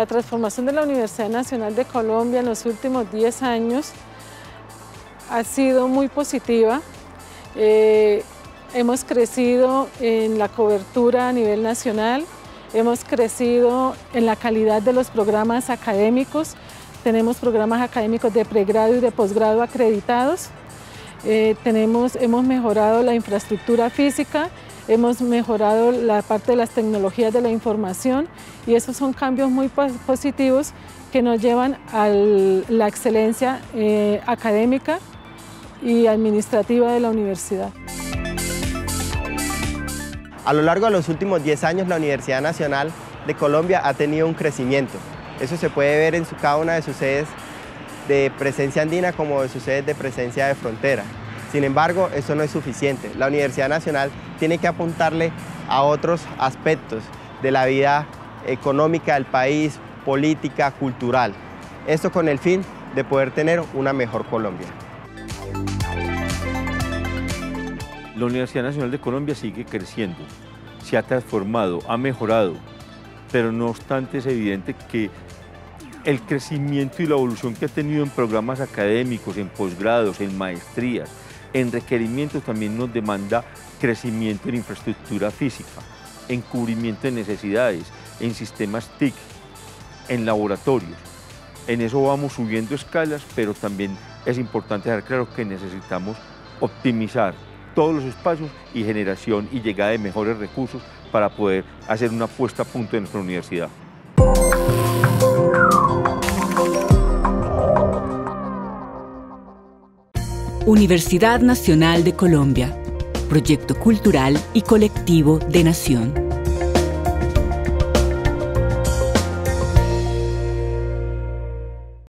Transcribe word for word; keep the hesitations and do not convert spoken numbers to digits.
La transformación de la Universidad Nacional de Colombia en los últimos diez años ha sido muy positiva. Eh, hemos crecido en la cobertura a nivel nacional, hemos crecido en la calidad de los programas académicos, tenemos programas académicos de pregrado y de posgrado acreditados, eh, tenemos, hemos mejorado la infraestructura física, hemos mejorado la parte de las tecnologías de la información y esos son cambios muy positivos que nos llevan a la excelencia eh, académica y administrativa de la universidad. A lo largo de los últimos diez años, la Universidad Nacional de Colombia ha tenido un crecimiento. Eso se puede ver en su, cada una de sus sedes de presencia andina como de sus sedes de presencia de frontera. Sin embargo, eso no es suficiente. La Universidad Nacional tiene que apuntarle a otros aspectos de la vida económica del país, política, cultural. Esto con el fin de poder tener una mejor Colombia. La Universidad Nacional de Colombia sigue creciendo, se ha transformado, ha mejorado, pero no obstante es evidente que el crecimiento y la evolución que ha tenido en programas académicos, en posgrados, en maestrías, en requerimientos también nos demanda crecimiento en infraestructura física, en cubrimiento de necesidades, en sistemas T I C, en laboratorios. En eso vamos subiendo escalas, pero también es importante dejar claro que necesitamos optimizar todos los espacios y generación y llegada de mejores recursos para poder hacer una puesta a punto de nuestra universidad. Universidad Nacional de Colombia, proyecto cultural y colectivo de nación.